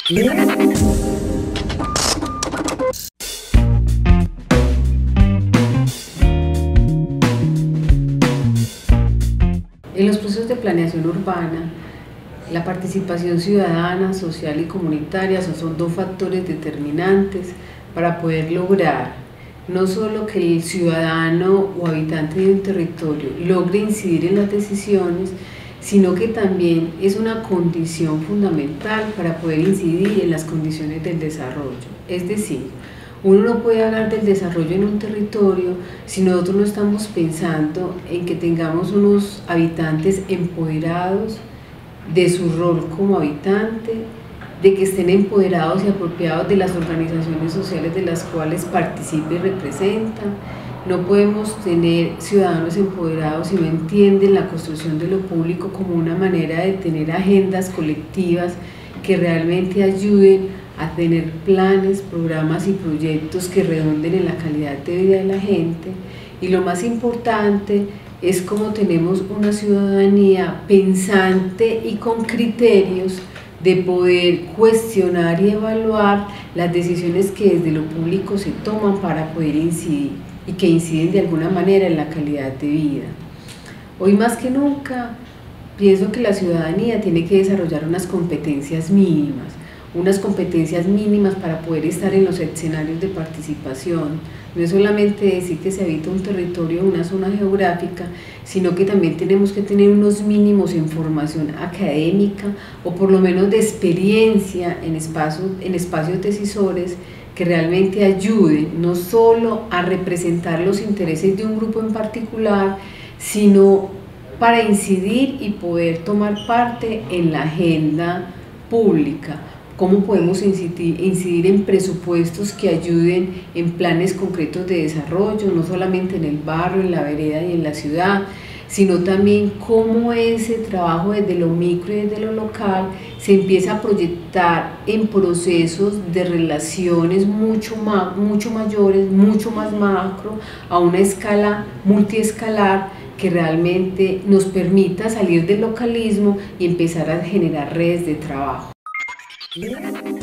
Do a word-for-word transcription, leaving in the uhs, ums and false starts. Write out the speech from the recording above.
En los procesos de planeación urbana, la participación ciudadana, social y comunitaria son, son dos factores determinantes para poder lograr no solo que el ciudadano o habitante de un territorio logre incidir en las decisiones, sino que también es una condición fundamental para poder incidir en las condiciones del desarrollo. Es decir, uno no puede hablar del desarrollo en un territorio si nosotros no estamos pensando en que tengamos unos habitantes empoderados de su rol como habitante, de que estén empoderados y apropiados de las organizaciones sociales de las cuales participan y representan. No podemos tener ciudadanos empoderados si no entienden la construcción de lo público como una manera de tener agendas colectivas que realmente ayuden a tener planes, programas y proyectos que redunden en la calidad de vida de la gente. Y lo más importante es cómo tenemos una ciudadanía pensante y con criterios de poder cuestionar y evaluar las decisiones que desde lo público se toman para poder incidir y que inciden de alguna manera en la calidad de vida. Hoy más que nunca pienso que la ciudadanía tiene que desarrollar unas competencias mínimas, unas competencias mínimas para poder estar en los escenarios de participación. No es solamente decir que se habita un territorio o una zona geográfica, sino que también tenemos que tener unos mínimos en formación académica o por lo menos de experiencia en espacios, en espacios decisores que realmente ayuden no solo a representar los intereses de un grupo en particular, sino para incidir y poder tomar parte en la agenda pública. Cómo podemos incidir, incidir en presupuestos que ayuden en planes concretos de desarrollo, no solamente en el barrio, en la vereda y en la ciudad, sino también cómo ese trabajo desde lo micro y desde lo local se empieza a proyectar en procesos de relaciones mucho, más, mucho mayores, mucho más macro, a una escala multiescalar que realmente nos permita salir del localismo y empezar a generar redes de trabajo.